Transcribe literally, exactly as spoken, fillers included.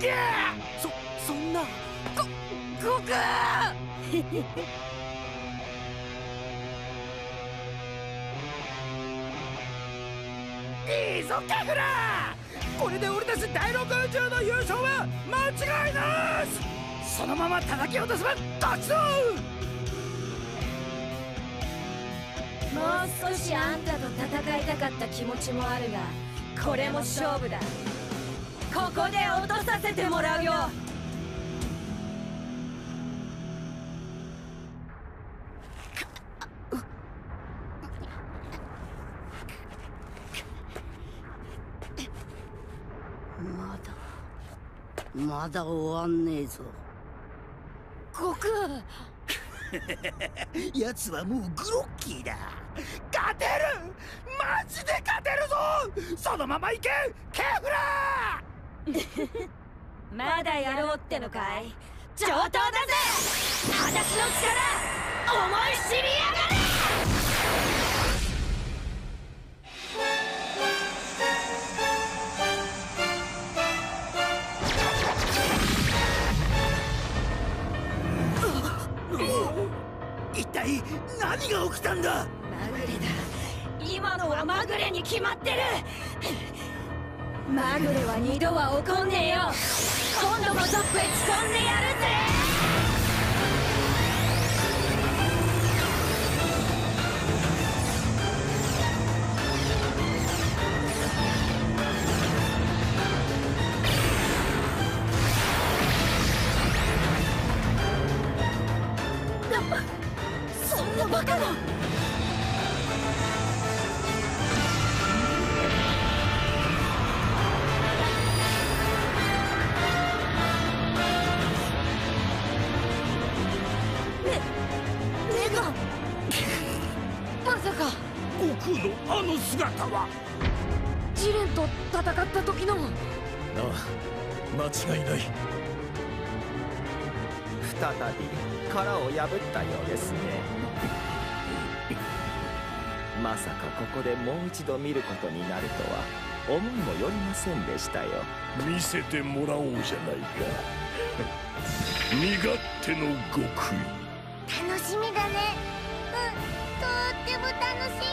け。そそんなご悟空いいぞケフラ。これで俺たち第六宇宙の優勝は間違いなし。そのまま叩き落とせば勝ちだ。 もう少しあんたと戦いたかった気持ちもあるが、これも勝負だ。ここで落とさせてもらうよ。 まだまだ終わんねえぞ悟空奴はもうグロッキーだ。勝てる、マジで勝てるぞ。そのまま行けケフラ。 まだやろうってのかい。上等だぜ私の力、思い知りやがれ。 一体何が起きたんだ。 まぐれだ。今のはまぐれに決まってる。まぐれは二度は怒んねえよ。今度こそぶち込んでやるぜ。そんなバカな。 悟空のあの姿はジレンと戦った時の。ああ、間違いない。 再び殻を破ったようですね。まさかここでもう一度見ることになるとは思いもよりませんでしたよ。 見せてもらおうじゃないか。身勝手の極意。 楽しみだね。うん、とっても楽しみ。